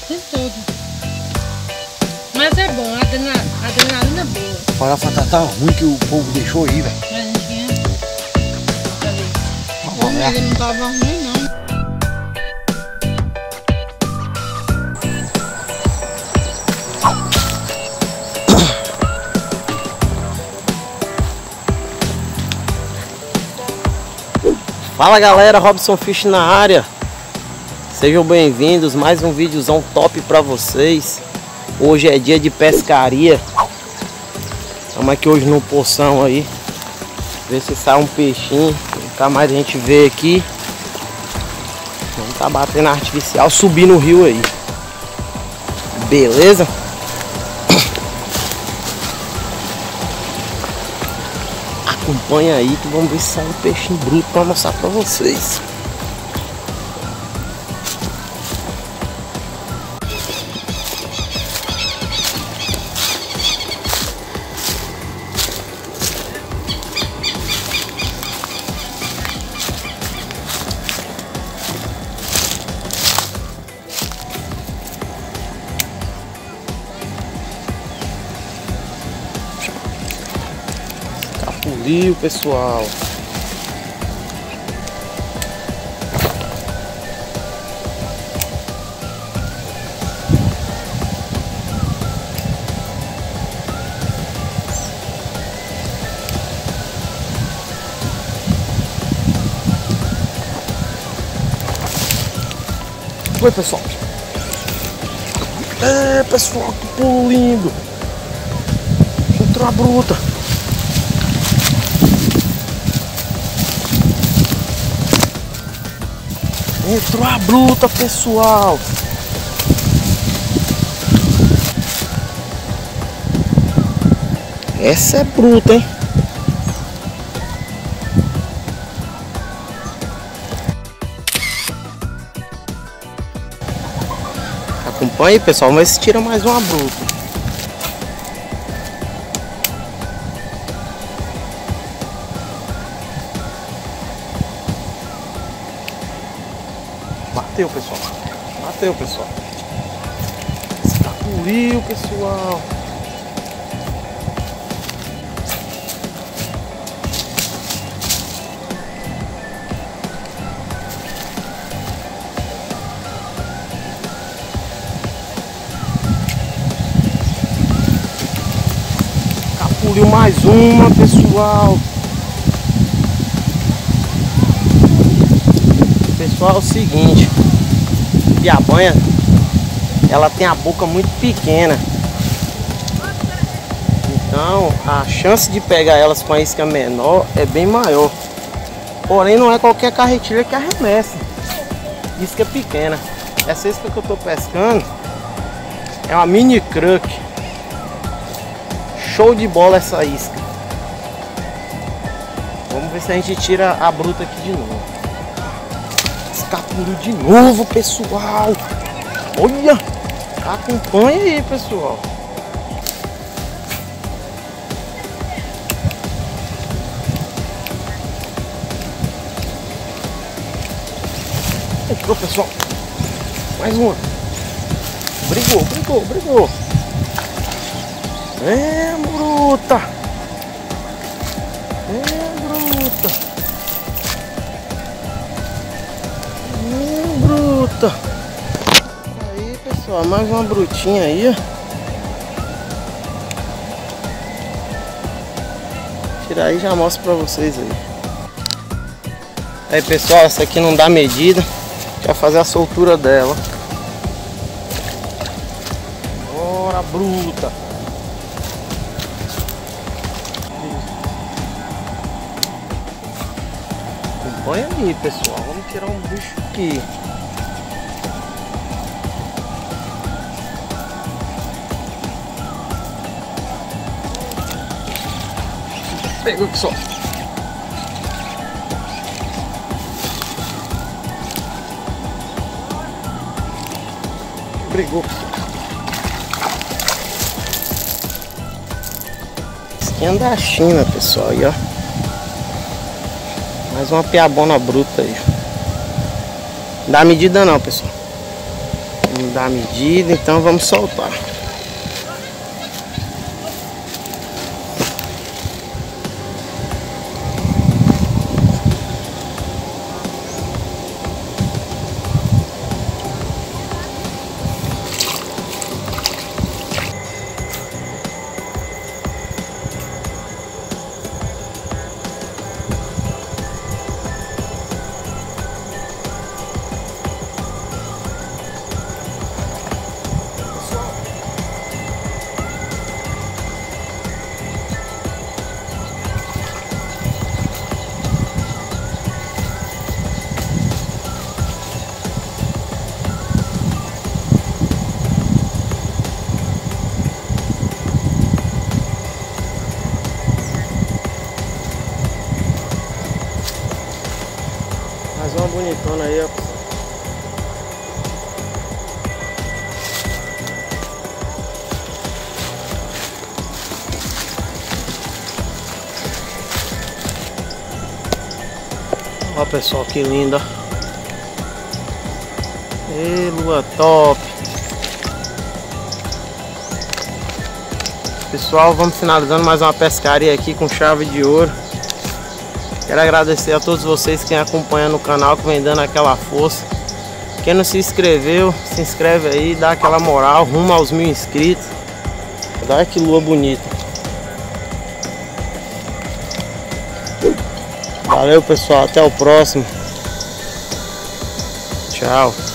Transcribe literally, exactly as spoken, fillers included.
tempo todo. Mas é bom, a adrenalina, a adrenalina é boa. Farofa tá tão ruim que o povo deixou aí, velho. Mas a gente tinha. Como ele não tava ruim, não. Fala galera, Robson Fish na área. Sejam bem-vindos, mais um videozão top pra vocês. Hoje é dia de pescaria. Estamos aqui hoje no poção aí. Ver se sai um peixinho. Nunca mais a gente vê aqui. Vamos tá batendo artificial, subir no rio aí. Beleza? Acompanha aí que vamos ver se sai um peixinho bruto para mostrar para vocês. Escapuliu, pessoal. Oi, pessoal. É, pessoal, que pulo lindo. Entrou a bruta. Entrou a bruta, pessoal. Essa é bruta, hein? Acompanhe aí, pessoal, mas se tira mais uma bruta. Bateu, pessoal. Bateu, pessoal. Escapuliu, pessoal. Escapuliu mais uma, pessoal. Pessoal, é o seguinte, a piabanha, ela tem a boca muito pequena, então a chance de pegar elas com a isca menor é bem maior. Porém, não é qualquer carretilha que arremessa isca pequena. Essa isca que eu tô pescando é uma mini crack. Show de bola essa isca. Vamos ver se a gente tira a bruta aqui de novo. Escapuliu de novo, pessoal. Olha, acompanha aí, pessoal. Entrou, pessoal. Mais uma. Brigou, brigou, brigou. É, bruta. É, bruta. Bruta. Aí, pessoal, mais uma brutinha aí, ó. Tirar aí e já mostro pra vocês aí. Aí, pessoal, essa aqui não dá medida. Quer fazer a soltura dela. Bora, bruta. Acompanha aí, pessoal. Vamos tirar um bicho aqui. Pegou, pessoal. Brigou, pessoal. Isquinha da China, pessoal. Aí, ó. Mais uma piabona bruta aí. Não dá medida não, pessoal. Vamos dar a medida, então vamos soltar. Mais uma bonitona aí, ó. Ó pessoal, que linda. Ei, lua top. Pessoal, vamos finalizando mais uma pescaria aqui com chave de ouro. Quero agradecer a todos vocês que acompanham no canal, que vem dando aquela força. Quem não se inscreveu, se inscreve aí, dá aquela moral, rumo aos mil inscritos. Olha que lua bonita. Valeu pessoal, até o próximo. Tchau.